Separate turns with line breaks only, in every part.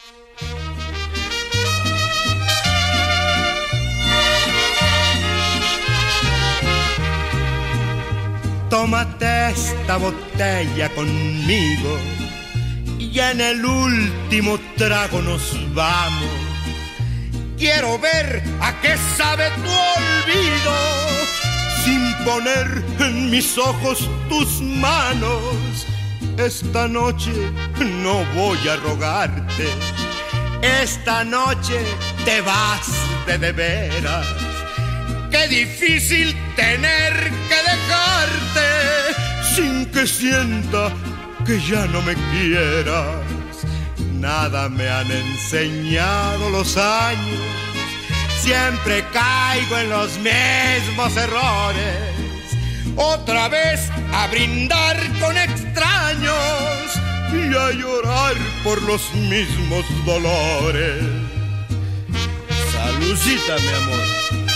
Tómate esta botella conmigo y en el último trago nos vamos. Quiero ver a qué sabe tu olvido sin poner en mis ojos tus manos. Esta noche no voy a rogarte, esta noche te vas de veras. Qué difícil tener que dejarte sin que sienta que ya no me quieras. Nada me han enseñado los años, siempre caigo en los mismos errores. Otra vez a brindar con extraños y a llorar por los mismos dolores. Saludcita, mi amor.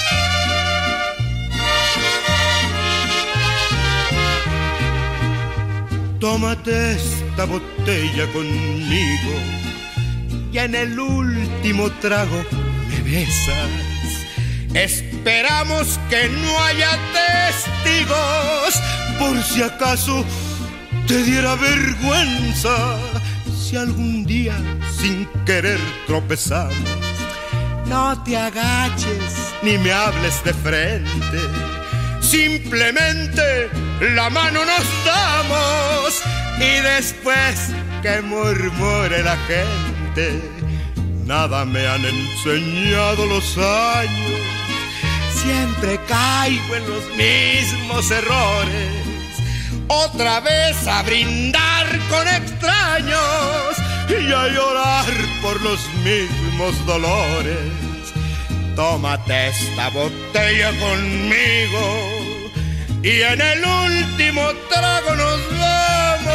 Tómate esta botella conmigo y en el último trago me besas. Esperamos que no haya testigos por si acaso te diera vergüenza. Si algún día sin querer tropezamos, no te agaches ni me hables de frente. Simplemente la mano nos damos y después que murmure la gente. Nada me han enseñado los años, siempre caigo en los mismos errores. Otra vez a brindar con extraños y a llorar por los mismos dolores. Tómate esta botella conmigo y en el último trago nos vamos.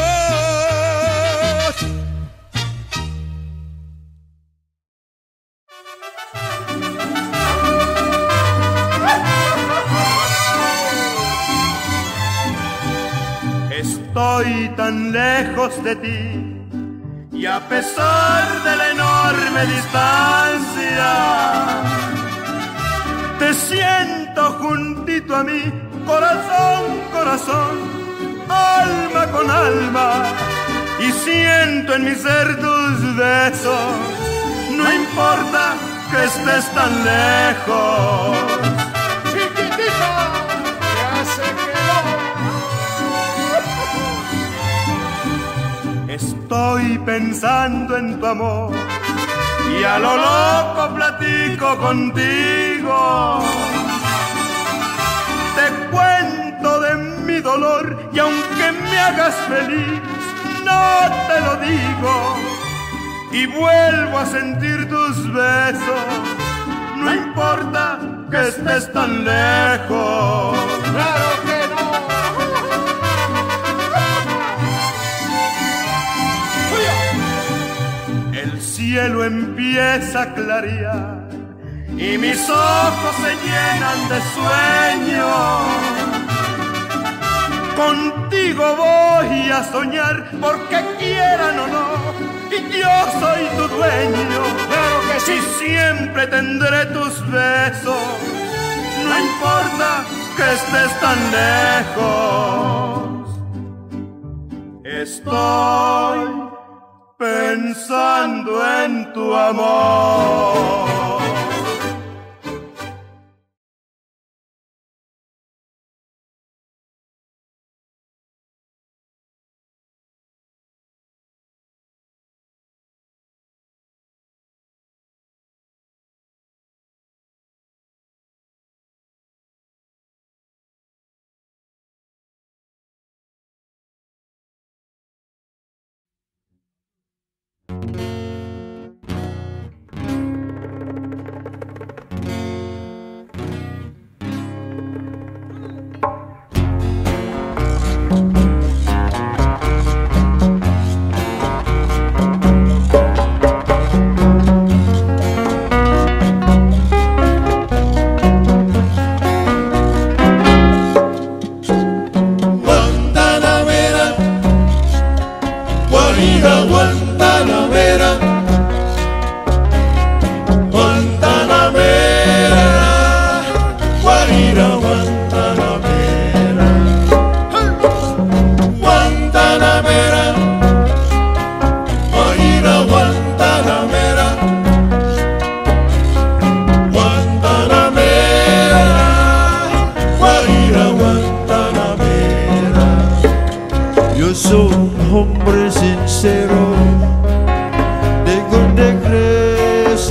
Estoy tan lejos de ti y a pesar de la enorme distancia, te siento juntito a mí, corazón, corazón, alma con alma, y siento en mi ser tus besos, no importa que estés tan lejos. Chiquitita, ya se quedó. Estoy pensando en tu amor y a lo loco platico contigo. Te cuento de mi dolor y aunque me hagas feliz, no te lo digo. Y vuelvo a sentir tus besos, no importa que estés tan lejos. ¡Claro que no! El cielo empieza a clarear y mis ojos se llenan de sueño. Contigo voy a soñar porque quieran o no, y yo soy tu dueño. Claro que sí, siempre tendré tus besos, no importa que estés tan lejos. Estoy pensando en tu amor.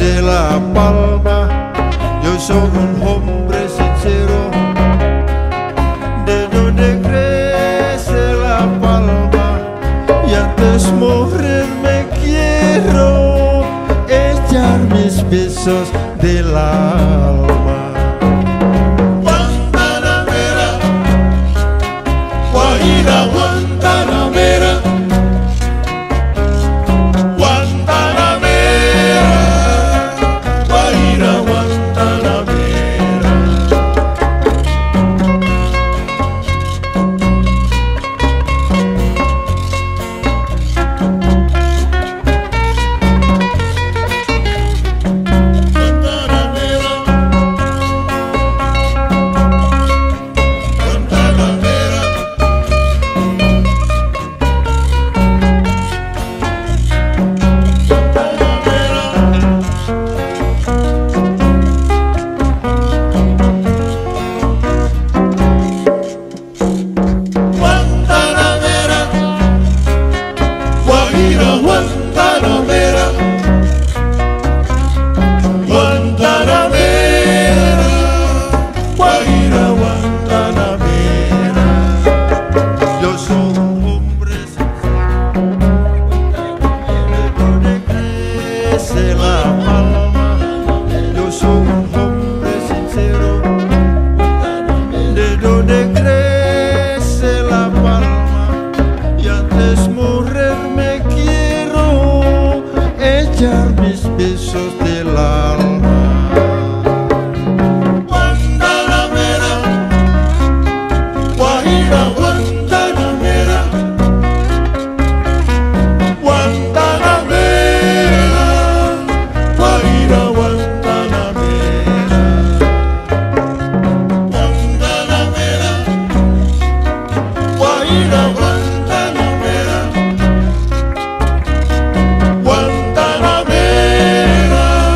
de La Palma, yo soy un hombre sincero. De donde crece La Palma, y antes morir me quiero echar mis besos del alma.
Guantanamera, Guajira, Guantanamera, Guantanamera, Guajira, Guantanamera. Guantanamera, Guantanamera, Guajira, Guantanamera.
Yo soy un hombre sincero, de donde crece La Palma. Yo soy un hombre sincero, de donde crece La Palma, y antes morir me quiero echar mis besos del alma.
Guantanamera, Guajira, Guantanamera, Guantanamera, Guajira, Guantanamera, Guantanamera, Guajira, Guantanamera, Guantanamera,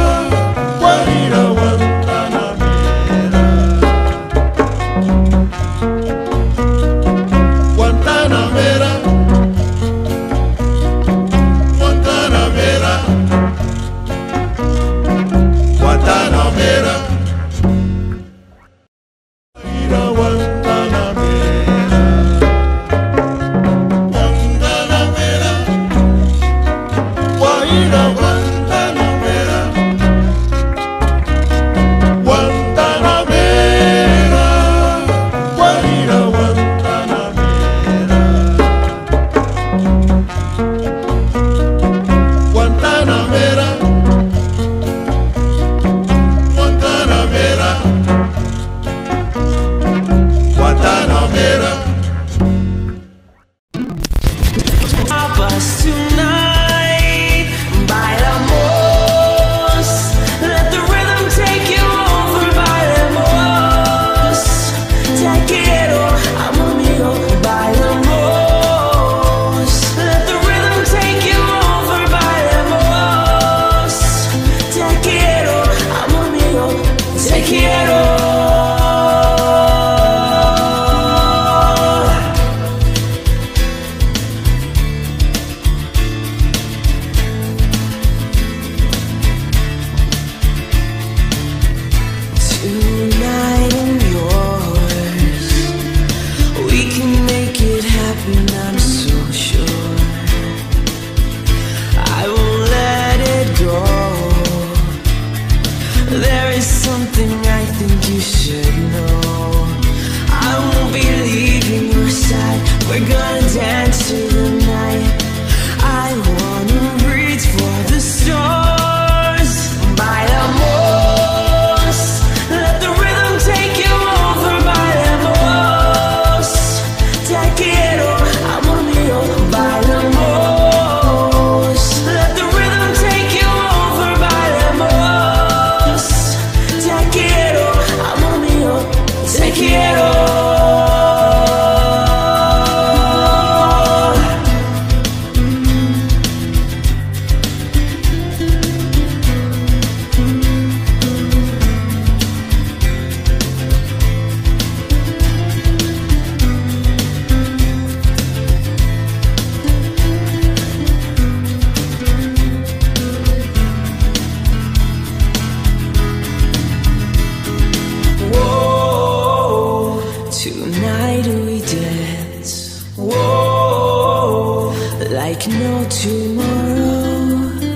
like no tomorrow.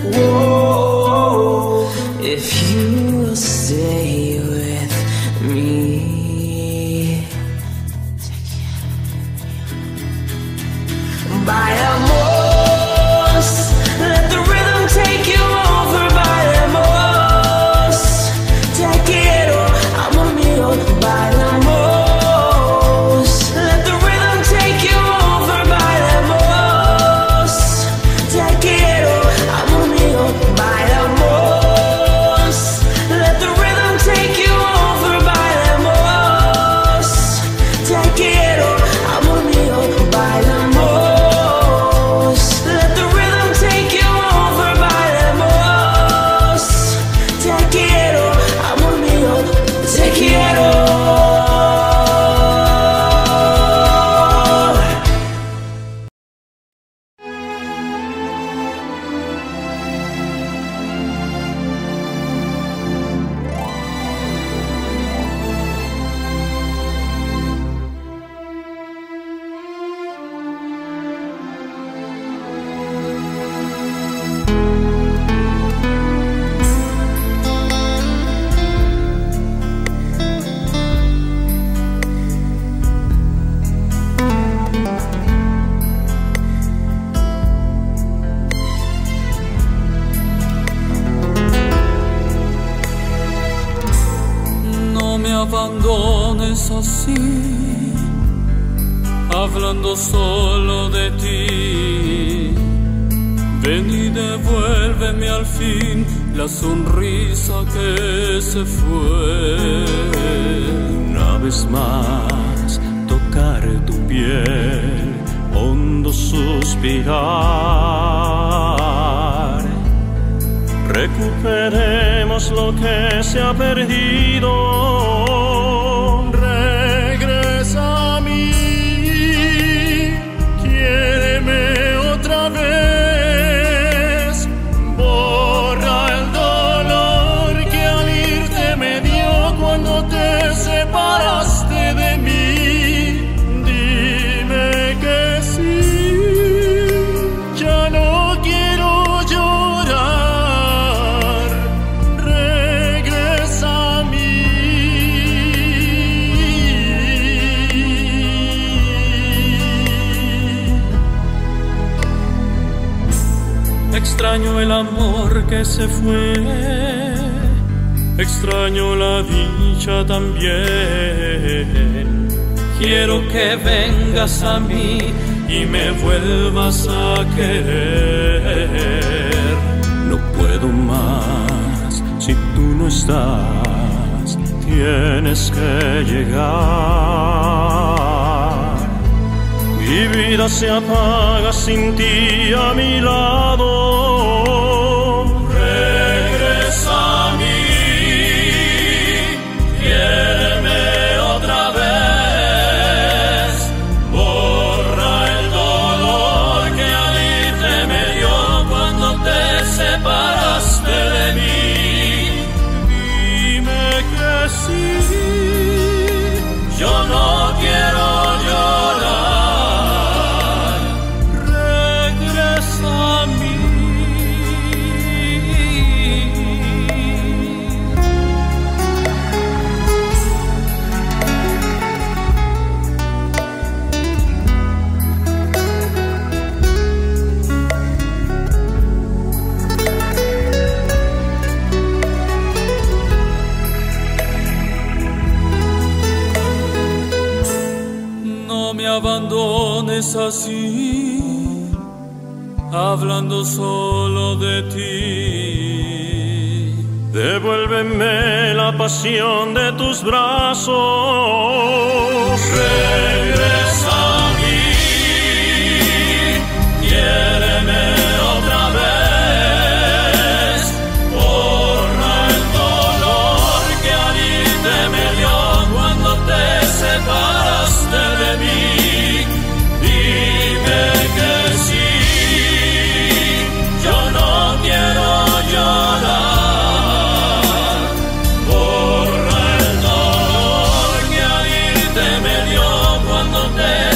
Whoa, if you will stay with me. Vayamos, let the rhythm take you over. Vayamos, te quiero, amor mío. Vayamos, let the rhythm take you over. Vayamos, te quiero, amor mío. Vayamos, let the rhythm take you over. Vayamos, te quiero, amor mío. Vayamos.
Abandones así, hablando solo de ti. Ven y devuélveme al fin la sonrisa que se fue.
Una vez más tocar tu piel, hondo suspirar. Recuperemos lo que se ha perdido.
Regresa a mí, quiéreme otra vez. Borra el dolor que al irte me dio cuando te separaste de mí. Dime que sí, ya no quiero llorar. Regresa a mí.
Extraño el amor que se fue, extraño la dicha también.
Quiero que vengas a mí y me vuelvas a querer.
No puedo más si tú no estás, tienes que llegar. Mi vida se apaga sin ti a mi lado.
Regresa a mí, quiéreme otra vez. Borra el dolor que al irte me dio cuando te separaste de mí.
Dime que sí,
yo no quiero llorar.
regresa a mí.
No me abandones así, hablando solo de ti.
Devuélveme la pasión de tus brazos.
Regresa a mí, quiéreme otra vez. Borra el dolor que al irte me dio cuando te separaste de mí. Dime que sí, yo no quiero llorar. Borra el dolor que al irte me dio cuando te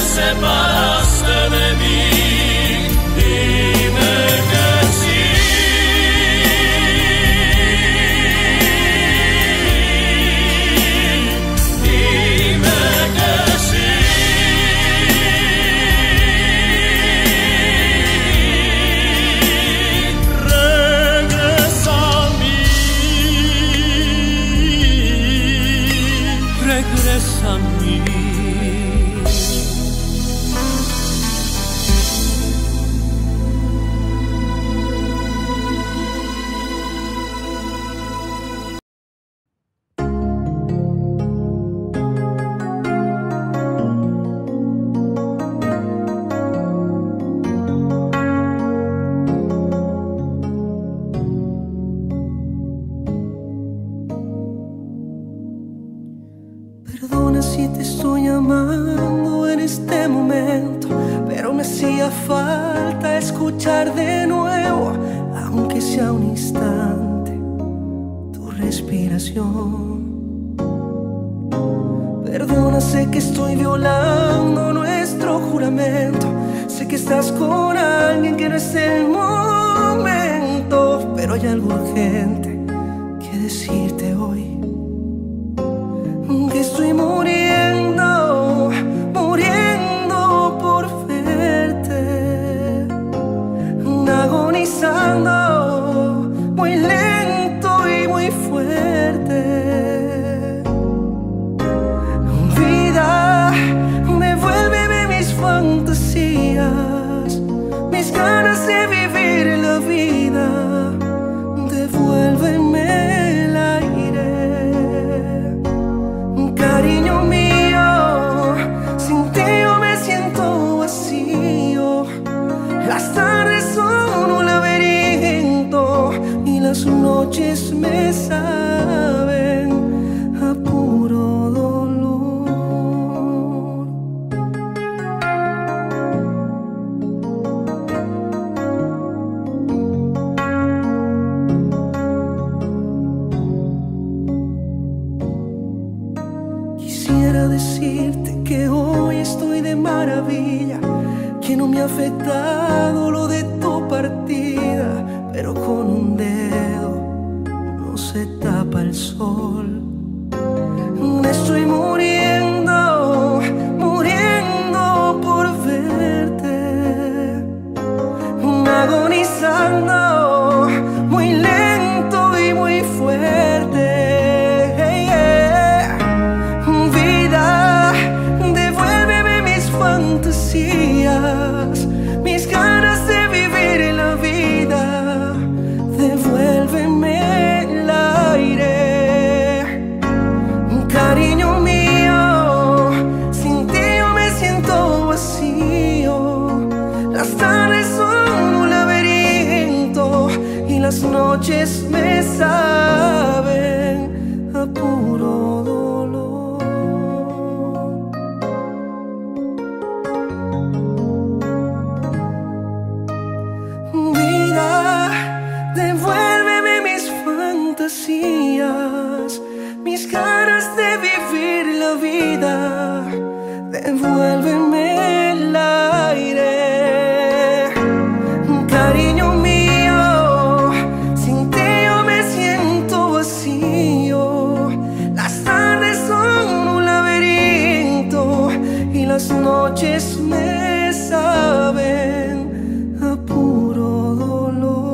haga falta escuchar de nuevo, aunque sea un instante, tu respiración. Perdona, sé que estoy violando nuestro juramento. Sé que estás con alguien que no es el momento, pero hay algo urgente que decirte hoy. Que estoy muriendo, muriendo por verte, agonizando muy lento y muy fuerte. Vida, devuélveme mis fantasías, mis ganas de vivir la vida. Devuélveme el aire, cariño mío. Sin ti yo me siento vacío. Las tardes son un laberinto y las noches me saben a puro dolor. Quisiera decirte que hoy estoy de maravilla, que no me ha afectado lo de tu partida, pero con un dedo no se tapa el sol. Estoy muriendo, muriendo por verte, agonizando muy lento y muy fuerte. Vida, devuélveme mis fantasías, mis ganas de vivir la vida. Devuélveme el aire, cariño mío. Sin ti yo me siento vacío. Las tardes son un laberinto y las noches me saben a puro dolor. Vida, devuélveme mis fantasías, mis ganas de vivir la vida. Devuélveme el aire, cariño mío. Sin ti yo me siento vacío. Las tardes son un laberinto y las noches me saben a puro dolor.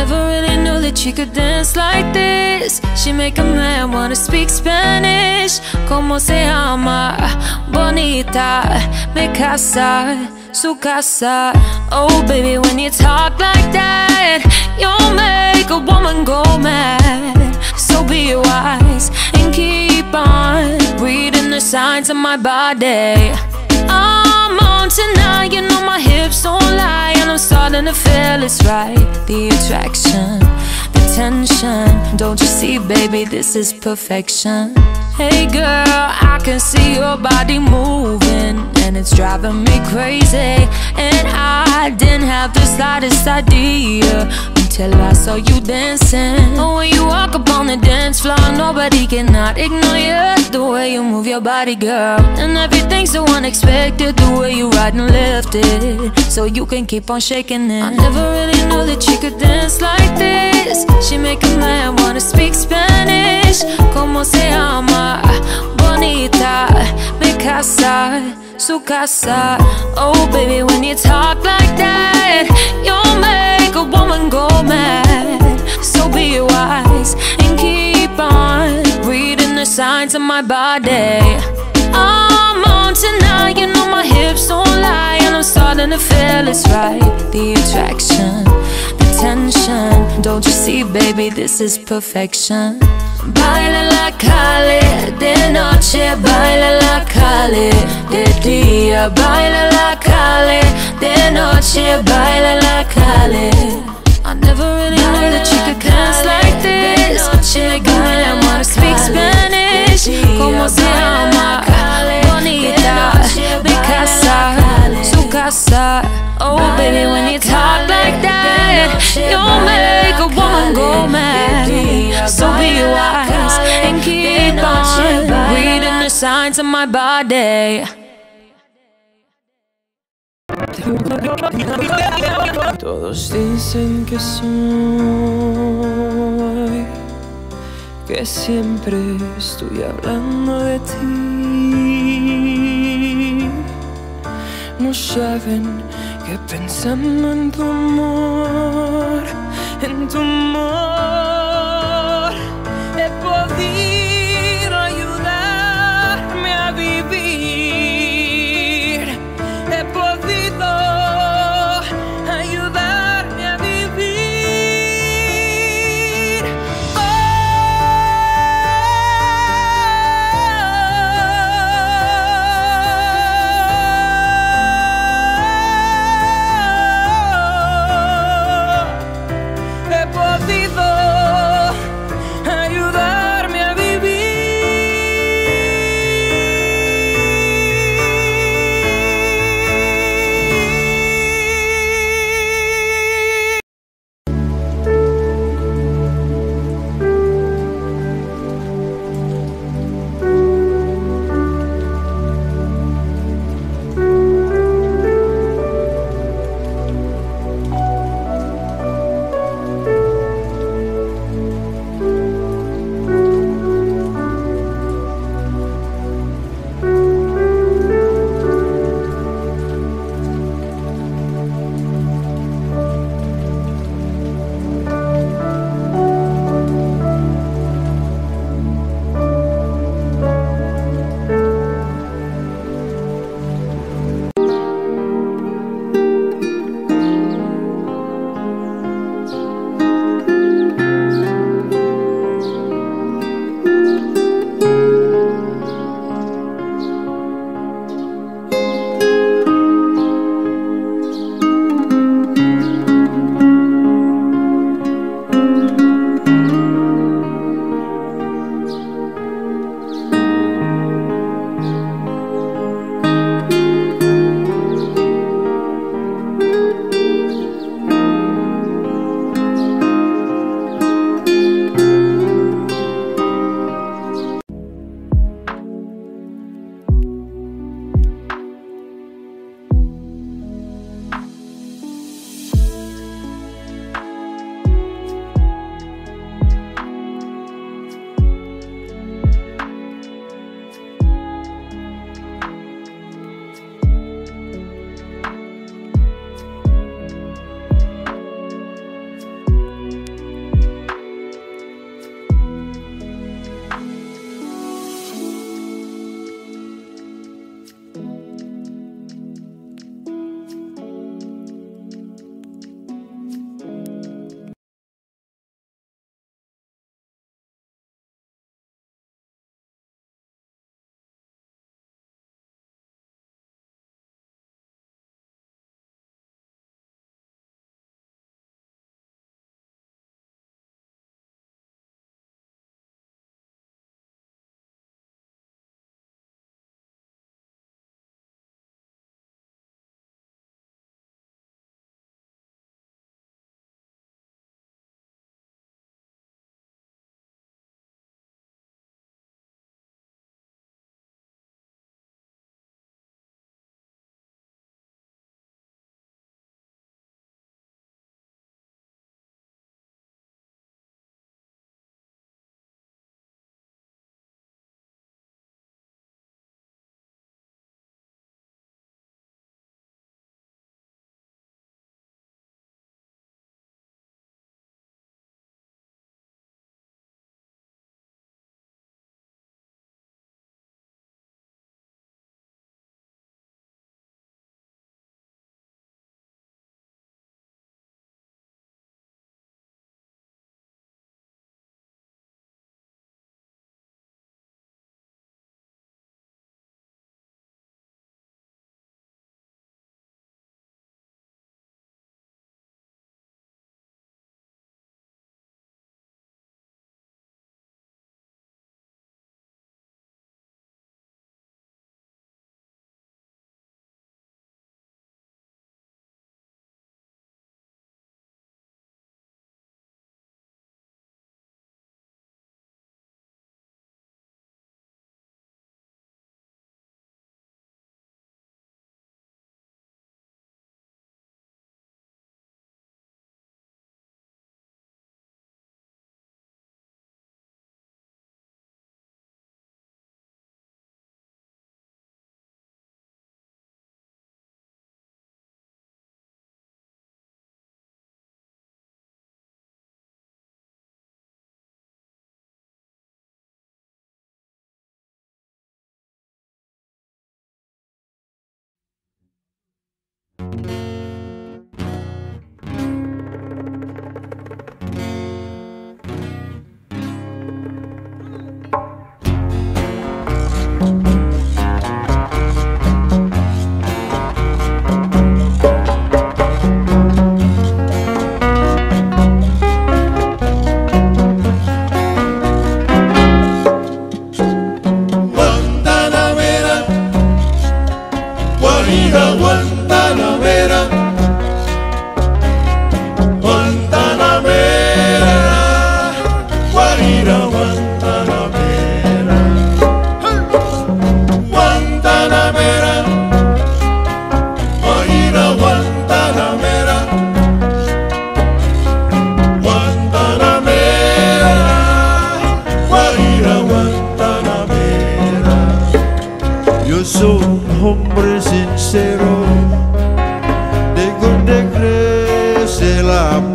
never really knew that she could dance like this. She make a man wanna speak Spanish. ¿Cómo se llama? Bonita, mi casa, su casa. Oh baby, when you talk like that, you'll make a woman go mad. So be wise and keep on reading the signs of my body. I'm on tonight, you know my hips don't lie, and I'm starting to feel it's right. The attraction, the tension, don't you see, baby, this is perfection. Hey girl, I can see your body moving, and it's driving me crazy. And I didn't have the slightest idea until I saw you dancing. Oh, when you walk up on the dance floor, nobody cannot ignore you. The way you move your body, girl, and everything's so unexpected. The way you ride and lift it, so you can keep on shaking it. I never really knew that she could dance like this. She make a man wanna speak Spanish. ¿Cómo se llama? Bonita, mi casa, su casa. Oh baby, when you talk like that, you'll make a woman go mad. So be wise and keep on reading the signs of my body. I'm on tonight, you know my hips don't lie, and I'm starting to feel it's right. The attraction, the tension, don't you see, baby, this is perfection. Baila la calle de noche, baila la calle de día, baila la calle de noche, baila la calle. I never really knew that you could dance like this. She make a man wanna speak Spanish. ¿Cómo se llama? Bonita, mi casa, su casa. Oh baby, when you talk like that, you'll make a woman go mad. So be wise and keep on reading the signs of my body.
Todos dicen que siempre estoy hablando de ti. No saben que pensando en tu amor, he podido ayudarme a vivir. He podido ayudarme a vivir. He podido ayudarme a vivir.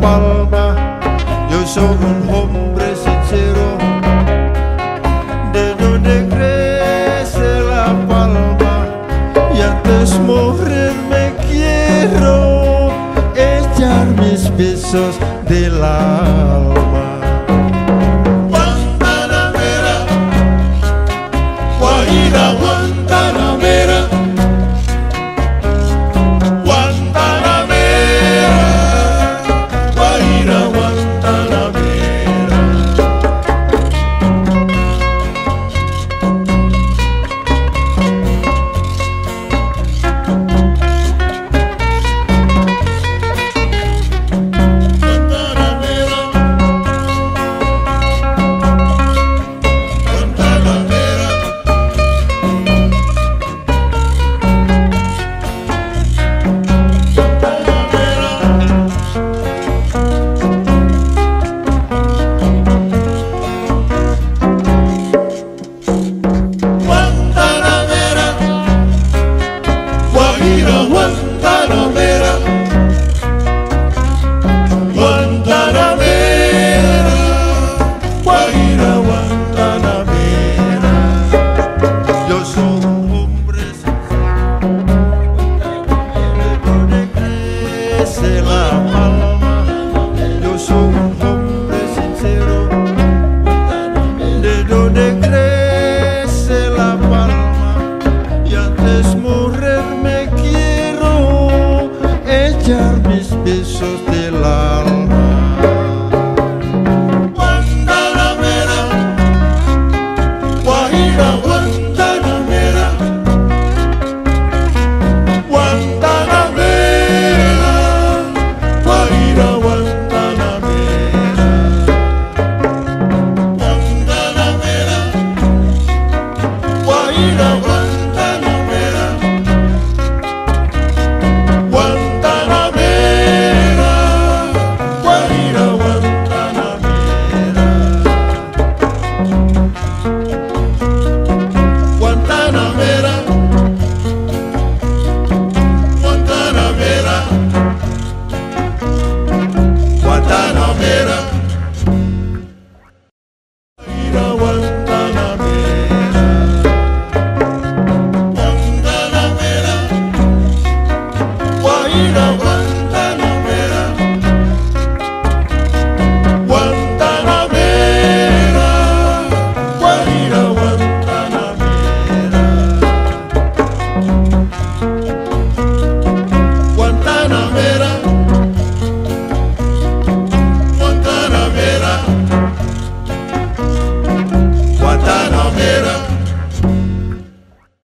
palma. Yo soy un hombre sincero, de donde crece la palma. Y antes morirme quiero echar mis besos de la